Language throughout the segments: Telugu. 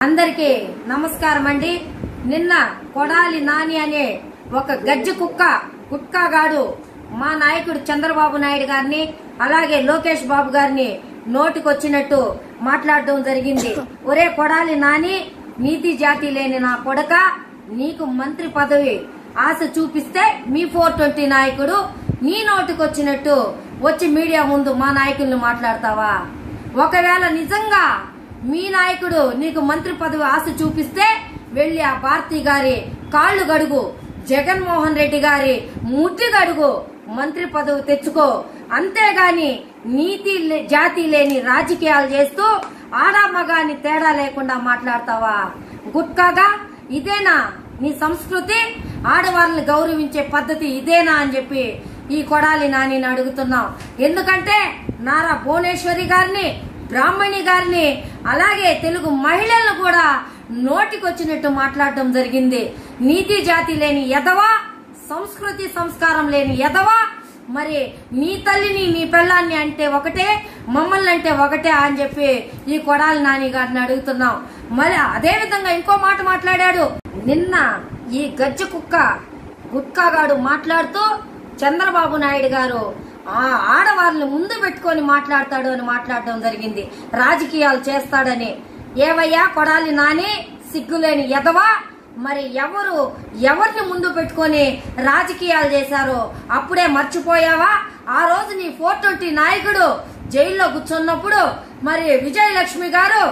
అందరికీ నమస్కారం అండి. నిన్న కొడాలి నాని అనే ఒక గజ్జి కుక్క గుట్కాగాడు మా నాయకుడు చంద్రబాబు నాయుడు గారిని అలాగే లోకేష్ బాబు గారిని నోటికొచ్చినట్టు మాట్లాడడం జరిగింది. ఒరే కొడాలి నాని, నీతి జాతి లేని నా కొడక, నీకు మంత్రి పదవి ఆశ చూపిస్తే మీ 420 నాయకుడు నీ నోటికొచ్చినట్టు వచ్చి మీడియా ముందు మా నాయకుల్ని మాట్లాడతావా? ఒకవేళ నిజంగా మీ నాయకుడు నీకు మంత్రి పదవి ఆశ చూపిస్తే వెళ్లి ఆ భారతి గారి కాళ్లు గడుగు, జగన్మోహన్ రెడ్డి గారి ముట్టి గడుగు, మంత్రి పదవి తెచ్చుకో. అంతేగాని నీతి జాతి లేని రాజకీయాలు చేస్తూ ఆడామగాని తేడా లేకుండా మాట్లాడతావా? గుట్కాగా ఇదేనా నీ సంస్కృతి? ఆడవాళ్ళని గౌరవించే పద్ధతి ఇదేనా అని చెప్పి ఈ కొడాలి నానిని అడుగుతున్నాం. ఎందుకంటే నారా భువనేశ్వరి గారిని, బ్రాహ్మణి గారిని అలాగే తెలుగు మహిళలను కూడా నోటికొచ్చినట్టు మాట్లాడడం జరిగింది. నీతి జాతి లేని ఎదవా, సంస్కృతి సంస్కారం లేని ఎదవా, మరి నీ తల్లిని నీ పెళ్ళాన్ని అంటే ఒకటే, మమ్మల్ని అంటే ఒకటే అని చెప్పి ఈ కొడాలి నాని గారిని అడుగుతున్నాం. మరి అదే విధంగా ఇంకో మాట మాట్లాడాడు. నిన్న ఈ గజ్జి కుక్క గుట్కాగాడు మాట్లాడుతూ చంద్రబాబు నాయుడు గారు ఆడవాళ్ళని ముందు పెట్టుకొని మాట్లాడతాడు అని మాట్లాడడం జరిగింది. రాజకీయాలు చేస్తాడని. ఏవయ్యా కొడాలి నాని, సిగ్గులేని ఎదవా, మరి ఎవరిని ముందు పెట్టుకొని రాజకీయాలు చేశారో అప్పుడే మర్చిపోయావా? ఆ రోజు నీ 420 నాయకుడు జైల్లో కూర్చున్నప్పుడు మరి విజయలక్ష్మి గారు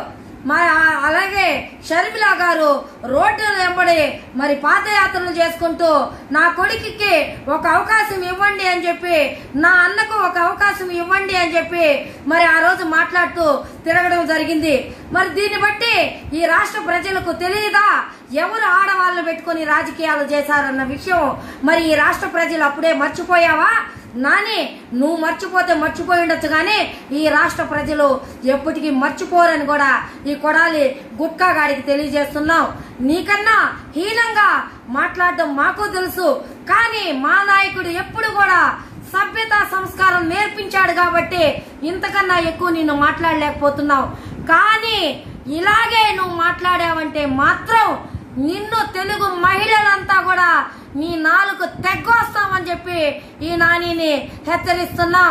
అలాగే షర్మిల గారు రోడ్డు వెంబడి మరి పాదయాత్రలు చేసుకుంటూ నా కొడుకుకి ఒక అవకాశం ఇవ్వండి అని చెప్పి, నా అన్నకు ఒక అవకాశం ఇవ్వండి అని చెప్పి మరి ఆ రోజు మాట్లాడుతూ తిరగడం జరిగింది. మరి దీన్ని బట్టి ఈ రాష్ట్ర ప్రజలకు తెలియదా ఎవరు ఆడవాళ్ళను పెట్టుకుని రాజకీయాలు చేశారన్న విషయం? మరి ఈ రాష్ట్ర ప్రజలు అప్పుడే మర్చిపోయావా? నాని, నువ్వు మర్చిపోతే మర్చిపోయి ఉండొచ్చు కానీ ఈ రాష్ట్ర ప్రజలు ఎప్పటికీ మర్చిపోరని కూడా ఈ కొడాలి గుట్కాగాడికి తెలియజేస్తున్నాం. నీకన్నా హీనంగా మాట్లాడడం మాకు తెలుసు, కానీ మా నాయకుడు ఎప్పుడు కూడా సభ్యత సంస్కారం నేర్పించాడు కాబట్టి ఇంతకన్నా ఎక్కువ నిన్ను మాట్లాడలేకపోతున్నావు. కానీ ఇలాగే నువ్వు మాట్లాడావంటే మాత్రం నిన్ను తెలుగు మహిళలంతా కూడా నీ నాలుగు తెగ్గొస్తామని చెప్పి ఈ నానిని హెచ్చరిస్తున్నా.